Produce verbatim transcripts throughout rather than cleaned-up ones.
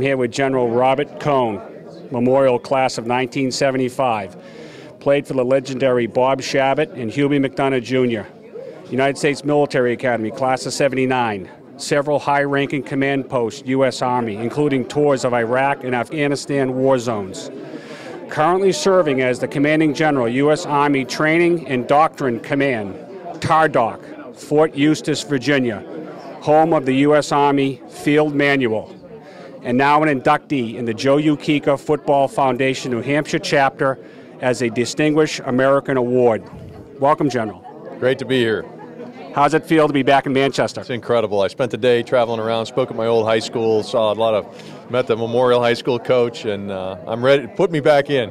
here with General Robert Cone, Memorial Class of nineteen seventy-five. Played for the legendary Bob Shabbat and Hubie McDonough Junior United States Military Academy, Class of seventy-nine. Several high-ranking command posts, U S Army, including tours of Iraq and Afghanistan war zones. Currently serving as the Commanding General, U S Army Training and Doctrine Command, TARDOC, Fort Eustis, Virginia, home of the U S Army Field Manual, and now an inductee in the Joe Ukeka Football Foundation New Hampshire chapter as a Distinguished American Award. Welcome, General. Great to be here. How's it feel to be back in Manchester? It's incredible. I spent the day traveling around, spoke at my old high school, saw a lot of, met the Memorial High School coach, and uh, I'm ready to put me back in.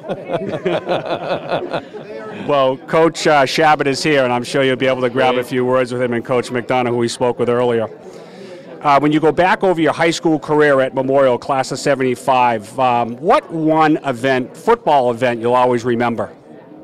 Well, Coach uh, Shabbat is here, and I'm sure you'll be able to grab a few words with him and Coach McDonough, who we spoke with earlier. Uh, when you go back over your high school career at Memorial, Class of seventy-five, um, what one event, football event, you'll always remember?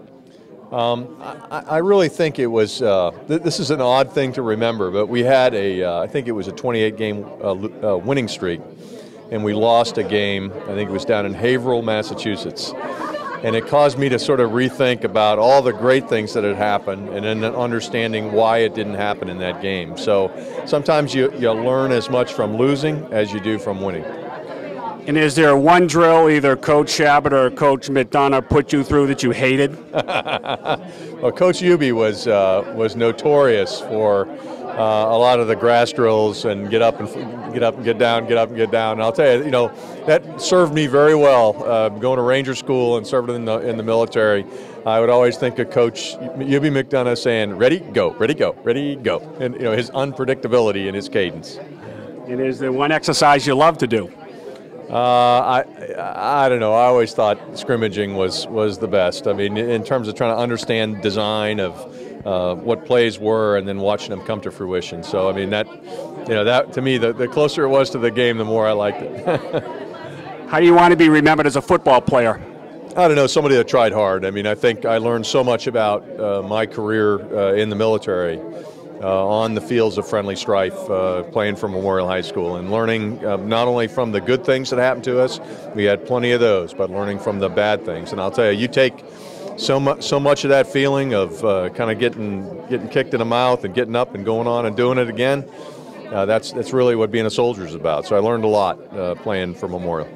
Um, I, I really think it was, uh, th this is an odd thing to remember, but we had a, uh, I think it was a twenty-eight game uh, uh, winning streak, and we lost a game, I think it was down in Haverhill, Massachusetts. And it caused me to sort of rethink about all the great things that had happened and then understanding why it didn't happen in that game. So sometimes you, you learn as much from losing as you do from winning. And is there one drill either Coach Shabbat or Coach McDonough put you through that you hated? Well, Coach Hubie was, uh, was notorious for Uh, a lot of the grass drills and get up and get up and get down, get up and get down. And I'll tell you, you know, that served me very well. Uh, going to Ranger School and serving in the in the military, I would always think of Coach Hubie McDonough saying, "Ready, go, ready, go, ready, go," and you know his unpredictability and his cadence. And is there one exercise you love to do? Uh, I I don't know. I always thought scrimmaging was was the best. I mean, in terms of trying to understand design of uh, what plays were, and then watching them come to fruition. So I mean that, you know, that to me, the, the closer it was to the game, the more I liked it. How do you want to be remembered as a football player? I don't know. Somebody that tried hard. I mean, I think I learned so much about uh, my career uh, in the military. Uh, on the fields of friendly strife, uh, playing for Memorial High School, and learning uh, not only from the good things that happened to us, we had plenty of those, but learning from the bad things. And I'll tell you, you take so much, so much of that feeling of uh, kind of getting getting kicked in the mouth and getting up and going on and doing it again. Uh, that's that's really what being a soldier is about. So I learned a lot uh, playing for Memorial.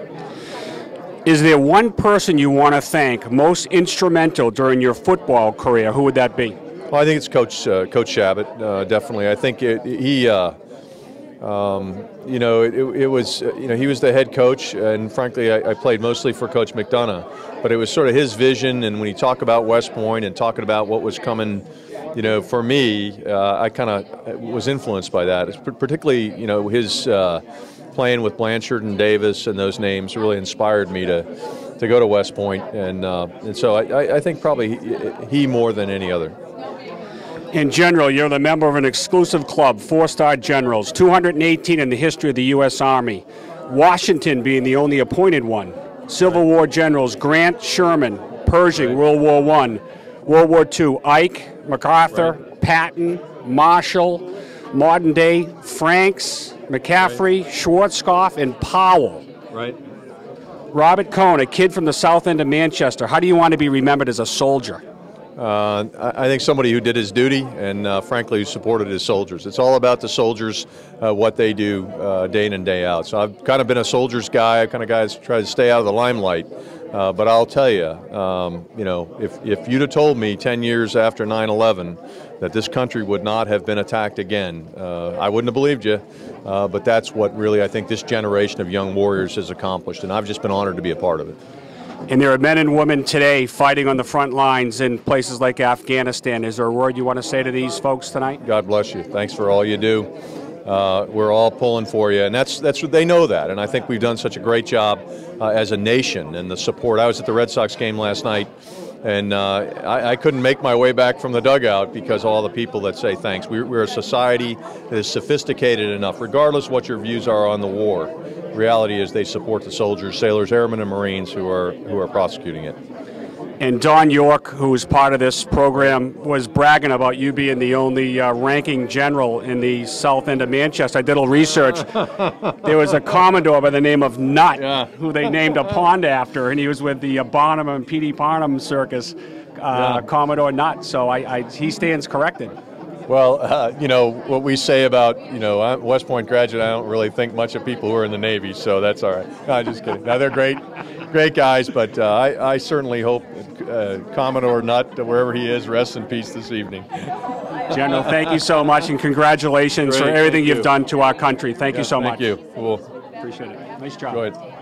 Is there one person you want to thank most instrumental during your football career? Who would that be? Well, I think it's Coach uh, Coach Shabbat, uh, definitely. I think it, he, uh, um, you know, it, it was, uh, you know, he was the head coach, and frankly, I, I played mostly for Coach McDonough. But it was sort of his vision, and when he talked about West Point and talking about what was coming, you know, for me, uh, I kind of was influenced by that. It's particularly, you know, his uh, playing with Blanchard and Davis and those names really inspired me to to go to West Point, and uh, and so I, I think probably he, he more than any other. In general, you're the member of an exclusive club, four-star generals, two hundred eighteen in the history of the U S Army, Washington being the only appointed one. Civil War generals Grant, Sherman, Pershing, right. World War One, World War Two, Ike, MacArthur, right. Patton, Marshall, modern day Franks, McCaffrey, right. Schwarzkopf, and Powell. Right. Robert Cone, a kid from the south end of Manchester. How do you want to be remembered as a soldier? Uh, I think somebody who did his duty and, uh, frankly, who supported his soldiers. It's all about the soldiers, uh, what they do uh, day in and day out. So I've kind of been a soldier's guy. I kind of guys try to stay out of the limelight. Uh, but I'll tell you, um, you know, if, if you'd have told me ten years after nine eleven that this country would not have been attacked again, uh, I wouldn't have believed you. Uh, but that's what really I think this generation of young warriors has accomplished, and I've just been honored to be a part of it. And there are men and women today fighting on the front lines in places like Afghanistan. Is there a word you want to say to these folks tonight? God bless you. Thanks for all you do. Uh, we're all pulling for you, and that's that's what they know that. And I think we've done such a great job uh, as a nation, and the support. I was at the Red Sox game last night, and uh, I, I couldn't make my way back from the dugout because of all the people that say thanks. We're, we're a society that is sophisticated enough, regardless what your views are on the war. The reality is they support the soldiers, sailors, airmen, and Marines who are who are prosecuting it. And Don York, who was part of this program, was bragging about you being the only uh, ranking general in the south end of Manchester. I did a little research. There was a Commodore by the name of Nutt, Yeah. who they named a pond after, and he was with the uh, Barnum and P D Barnum circus, uh, Yeah. Commodore Nutt. So I, I, he stands corrected. Well, uh, you know, what we say about, you know, I'm a West Point graduate, I don't really think much of people who are in the Navy, so that's all right. No, just kidding. No, they're great, great guys, but uh, I, I certainly hope uh, Commodore Nutt, wherever he is, rests in peace this evening. General, thank you so much, and congratulations Great, for everything thank you've you. done to our country. Thank Yeah, you so thank much. you. Cool. Appreciate it. Nice job. Go ahead.